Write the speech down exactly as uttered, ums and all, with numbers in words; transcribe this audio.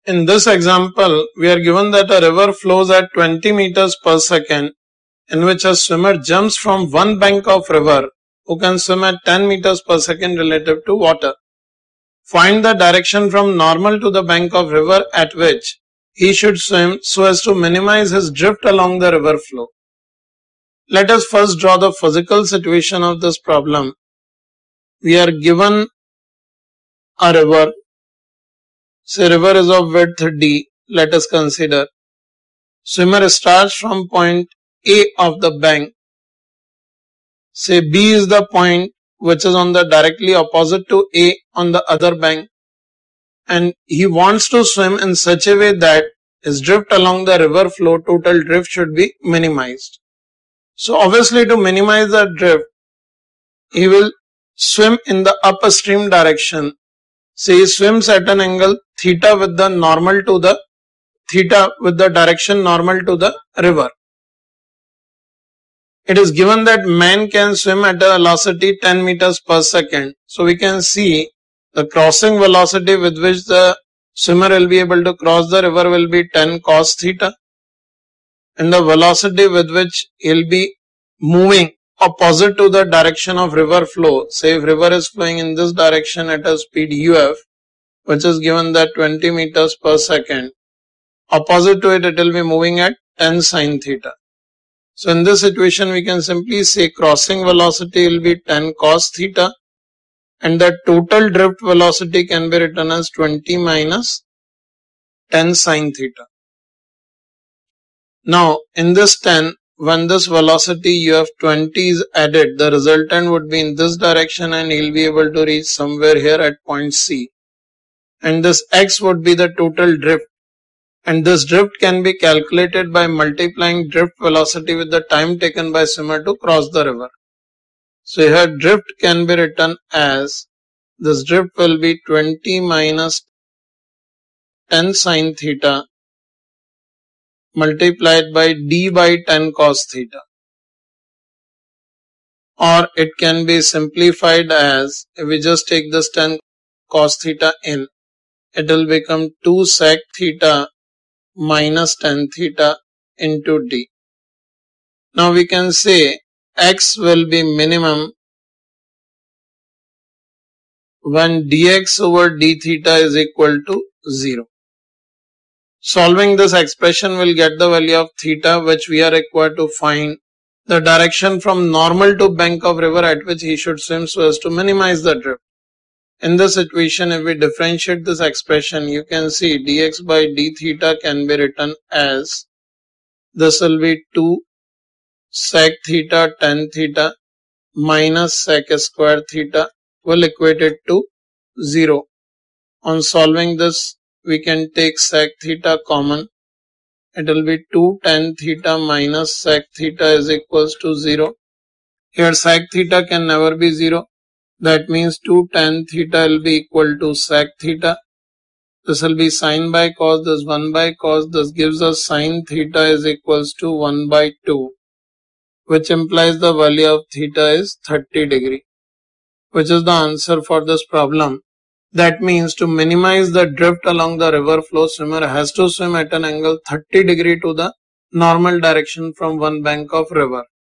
In this example, we are given that a river flows at twenty meters per second, in which a swimmer jumps from one bank of river who can swim at ten meters per second relative to water. Find the direction from normal to the bank of river at which he should swim so as to minimize his drift along the river flow. Let us first draw the physical situation of this problem. We are given a river. Say river is of width d. Let us consider. Swimmer starts from point A of the bank. Say B is the point which is on the directly opposite to A on the other bank, and he wants to swim in such a way that his drift along the river flow, total drift, should be minimized. So obviously, to minimize the drift, he will swim in the upstream direction. Say he swims at an angle theta with the normal to the theta with the direction normal to the river. It is given that man can swim at a velocity ten meters per second. So we can see the crossing velocity with which the swimmer will be able to cross the river will be ten cos theta. And the velocity with which he will be moving opposite to the direction of river flow. Say if river is flowing in this direction at a speed uf, which is given that twenty meters per second. Opposite to it, it will be moving at ten sin theta. So in this situation, we can simply say crossing velocity will be ten cos theta, and the total drift velocity can be written as twenty minus ten sin theta. Now in this ten, when this velocity uf twenty is added, the resultant would be in this direction and he will be able to reach somewhere here at point C. And this x would be the total drift. And this drift can be calculated by multiplying drift velocity with the time taken by swimmer to cross the river. So here drift can be written as, this drift will be twenty minus ten sin theta multiplied by d by ten cos theta. Or it can be simplified as, if we just take this ten cos theta in, it will become two sec theta minus ten theta into d. Now we can say x will be minimum when dx over d theta is equal to zero. Solving this expression will get the value of theta, which we are required to find the direction from normal to bank of river at which he should swim so as to minimize the drift. In this situation, if we differentiate this expression, you can see dx by d theta can be written as, this will be two sec theta tan theta minus sec square theta will equate it to zero. On solving this, we can take sec theta common. It will be two tan theta minus sec theta is equals to zero. Here sec theta can never be zero. That means two tan theta will be equal to sec theta. This will be sin by cos, this one by cos. This gives us sin theta is equals to one by two, which implies the value of theta is thirty degree, which is the answer for this problem. That means to minimize the drift along the river flow, swimmer has to swim at an angle thirty degree to the normal direction from one bank of river.